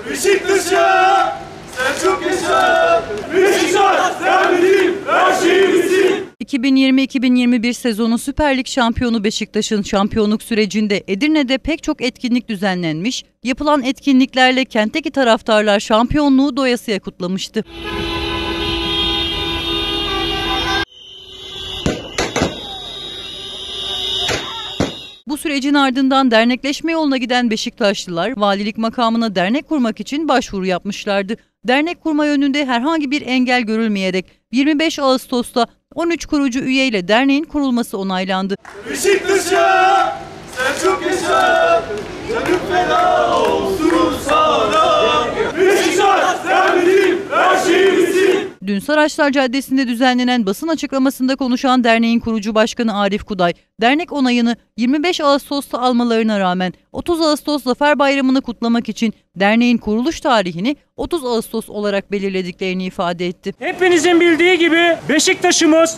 Beşiktaş'a sen çok yaşa. Beşiktaş sen bizim her şeyimizsin. 2020-2021 sezonu Süper Lig şampiyonu Beşiktaş'ın şampiyonluk sürecinde Edirne'de pek çok etkinlik düzenlenmiş, yapılan etkinliklerle kentteki taraftarlar şampiyonluğu doyasıya kutlamıştı. Bu sürecin ardından dernekleşme yoluna giden Beşiktaşlılar valilik makamına dernek kurmak için başvuru yapmışlardı. Dernek kurma yönünde herhangi bir engel görülmeyerek 25 Ağustos'ta 13 kurucu üyeyle derneğin kurulması onaylandı. Beşiktaş'a sen çok yaşa. Canım feda olsun sana. Beşiktaş sen bizim her şeyimizsin. Dün Saraçlar Caddesi'nde düzenlenen basın açıklamasında konuşan derneğin kurucu başkanı Arif Kuday, dernek onayını 25 Ağustos'ta almalarına rağmen 30 Ağustos Zafer Bayramı'nı kutlamak için derneğin kuruluş tarihini 30 Ağustos olarak belirlediklerini ifade etti. Hepinizin bildiği gibi Beşiktaş'ımız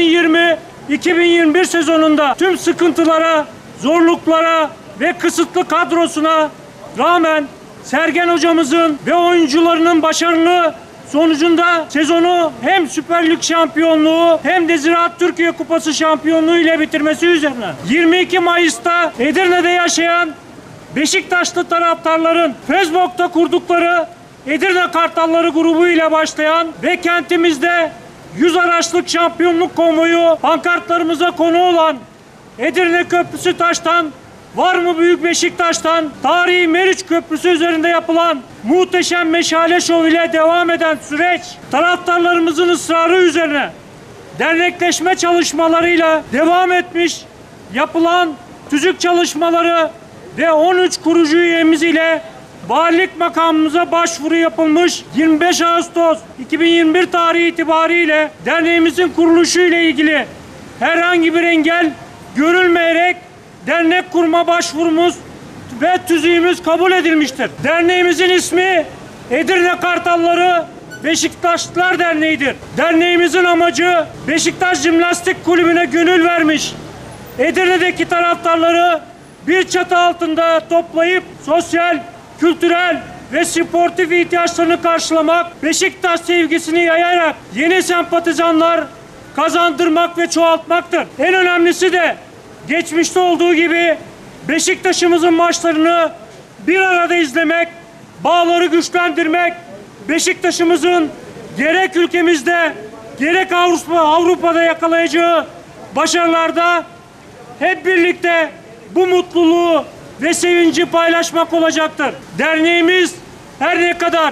2020-2021 sezonunda tüm sıkıntılara, zorluklara ve kısıtlı kadrosuna rağmen Sergen hocamızın ve oyuncularının başarılı sonucunda sezonu hem Süper Lig şampiyonluğu hem de Ziraat Türkiye Kupası şampiyonluğu ile bitirmesi üzerine 22 Mayıs'ta Edirne'de yaşayan Beşiktaşlı taraftarların Facebook'ta kurdukları Edirne Kartalları grubu ile başlayan ve kentimizde 100 araçlık şampiyonluk konvoyu pankartlarımıza konu olan Edirne Köprüsü Taş'tan Var mı Büyük Beşiktaş'tan tarihi Meriç Köprüsü üzerinde yapılan muhteşem meşale şov ile devam eden süreç taraftarlarımızın ısrarı üzerine dernekleşme çalışmalarıyla devam etmiş, yapılan tüzük çalışmaları ve 13 kurucu üyemiz ile valilik makamımıza başvuru yapılmış. 25 Ağustos 2021 tarihi itibariyle derneğimizin kuruluşu ile ilgili herhangi bir engel görülmeyerek dernek kurma başvurumuz ve tüzüğümüz kabul edilmiştir. Derneğimizin ismi Edirne Kartalları Beşiktaşlılar Derneği'dir. Derneğimizin amacı Beşiktaş Jimnastik Kulübü'ne gönül vermiş Edirne'deki taraftarları bir çatı altında toplayıp sosyal, kültürel ve sportif ihtiyaçlarını karşılamak, Beşiktaş sevgisini yayarak yeni sempatizanlar kazandırmak ve çoğaltmaktır. En önemlisi de geçmişte olduğu gibi Beşiktaş'ımızın maçlarını bir arada izlemek, bağları güçlendirmek, Beşiktaş'ımızın gerek ülkemizde gerek Avrupa'da yakalayacağı başarılarda hep birlikte bu mutluluğu ve sevinci paylaşmak olacaktır. Derneğimiz her ne kadar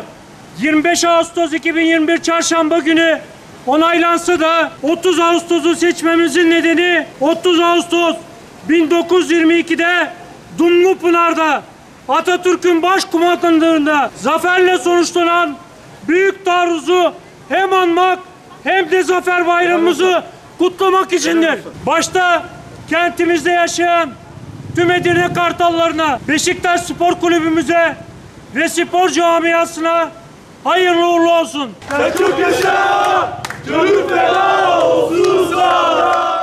25 Ağustos 2021 Çarşamba günü onaylansa da 30 Ağustos'u seçmemizin nedeni 30 Ağustos 1922'de Dumlupınar'da Atatürk'ün başkumandanlığında zaferle sonuçlanan büyük taarruzu hem anmak hem de Zafer Bayramımızı kutlamak içindir. Başta kentimizde yaşayan tüm Edirne Kartallarına, Beşiktaş Spor Kulübümüze ve spor camiasına hayırlı uğurlu olsun. Sen çok yaşa. Canım feda olsun sana.